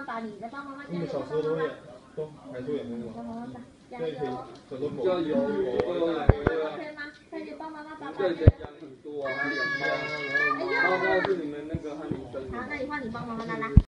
把你的，帮妈妈加你们油， 小时候都会都还是有那种， 帮妈妈加对，可以油。 很多加油 OK 吗？快点帮妈妈打打。 对，讲很多啊，还有两包，然后是你们那个和你生。 好，那你换你帮妈妈拉拉。